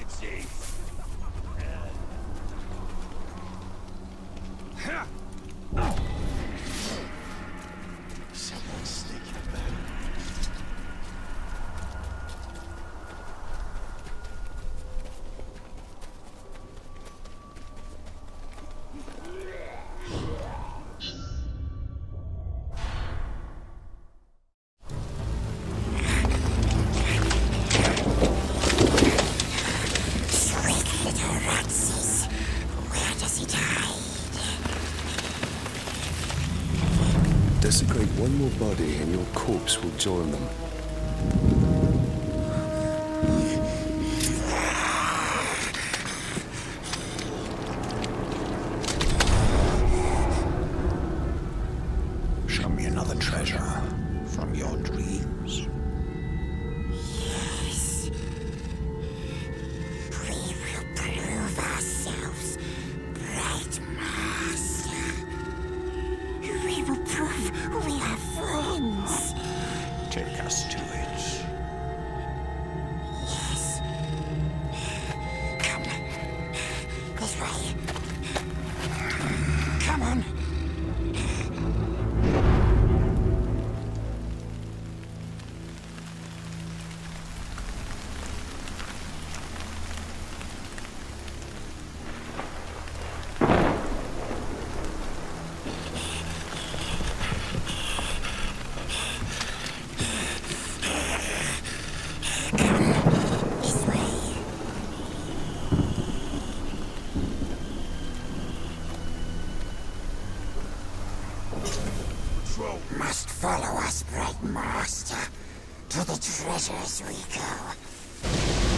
Someone's sneaking back. Desecrate one more body and your corpse will join them. Show me another treasure from your dreams. Yes. We will prove ourselves, Bright Master. We will prove we are friends. Take us to it. Yes. Come. This way. Come on. Must follow us, Bright Master. To the treasures we go.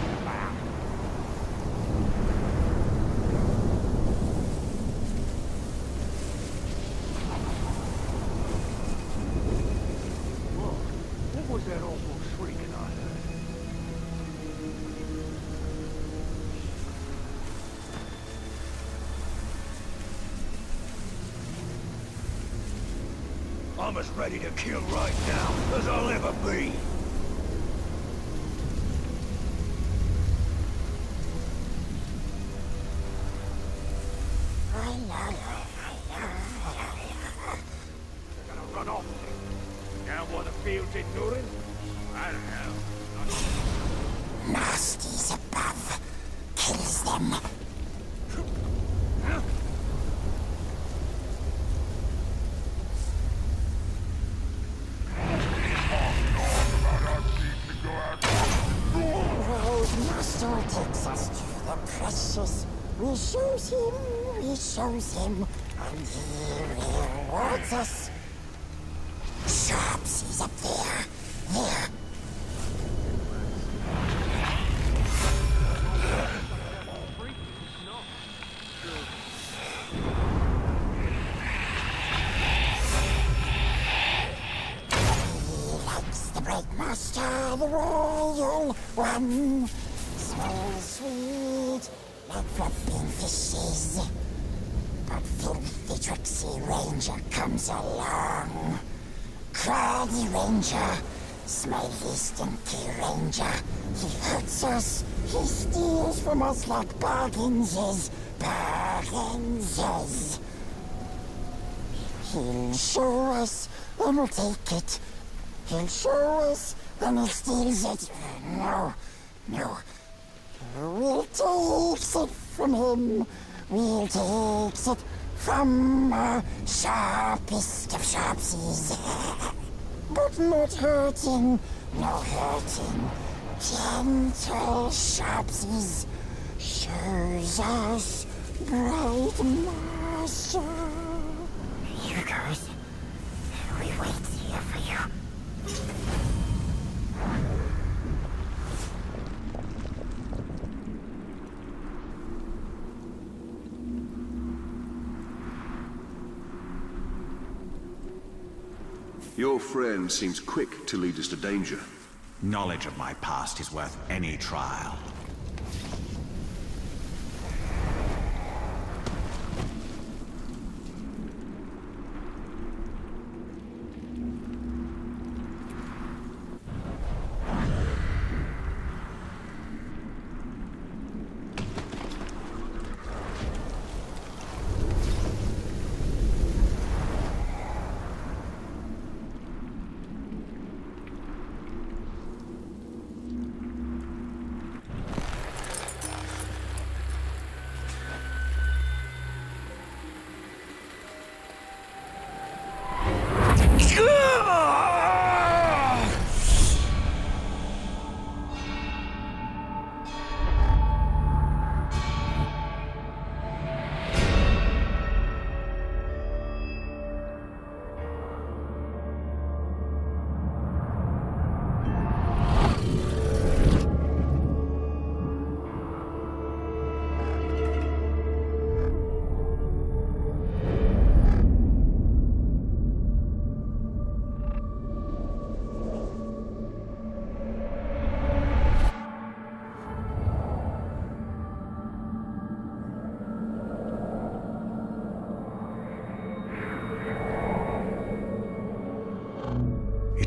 What was that awful shrieking I heard? I'm as ready to kill right now as I'll ever be. They're gonna run off. Now what the field's ignoring? I don't know. Nasties above. Kills them. Master takes us to the precious. We shows him, and he rewards us. Sharpsy's up there. There. He likes the Bright Master, the Royal One. Smells sweet, like flopping fishes. But filthy tricksy Ranger comes along. Craggy Ranger, smelly stinky Ranger. He hurts us, he steals from us like bargains is. He'll show us, and we'll take it. He'll show us, and he steals it. No. We'll take it from him. We'll take it from our sharpest of sharpsies. But not hurting, no hurting. Gentle sharpsies shows us Bright Master. Here goes. We wait here for you. Your friend seems quick to lead us to danger. Knowledge of my past is worth any trial.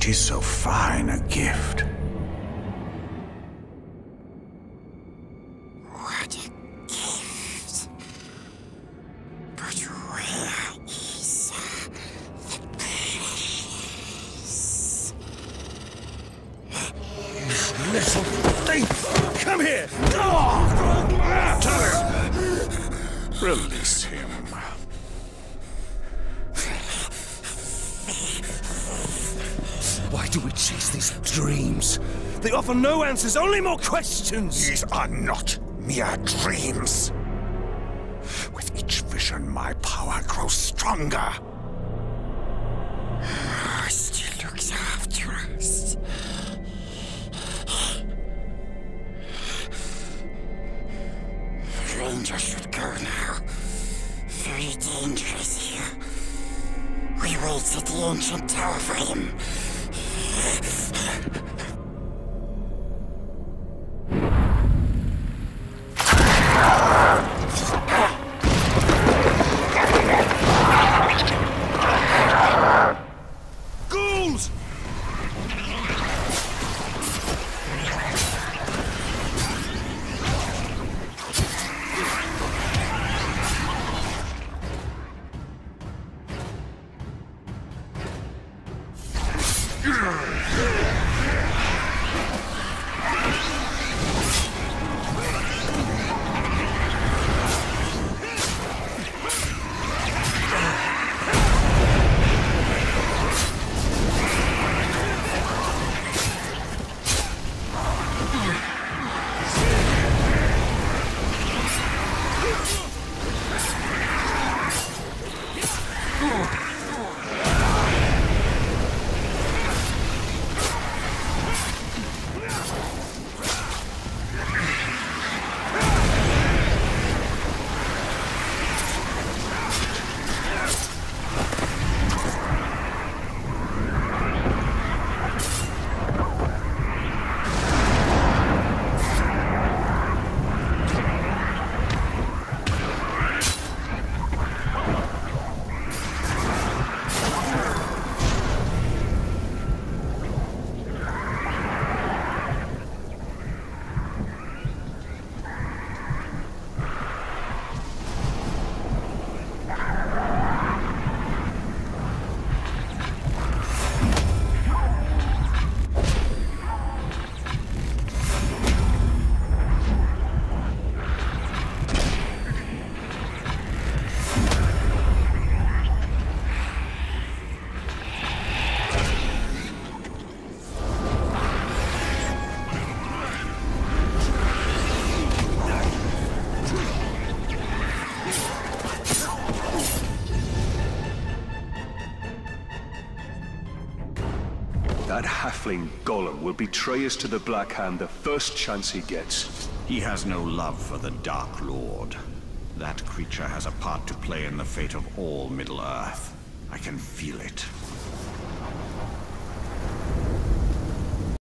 It is so fine a gift. What a gift. But where is the precious? Little thief! Come here! Release him. Why do we chase these dreams? They offer no answers, only more questions! These are not mere dreams. With each vision, my power grows stronger. Still looks after us. Ranger should go now. Very dangerous here. We wait at the ancient tower for him. Ghouls! That halfling golem will betray us to the Black Hand the first chance he gets. He has no love for the Dark Lord. That creature has a part to play in the fate of all Middle-earth. I can feel it.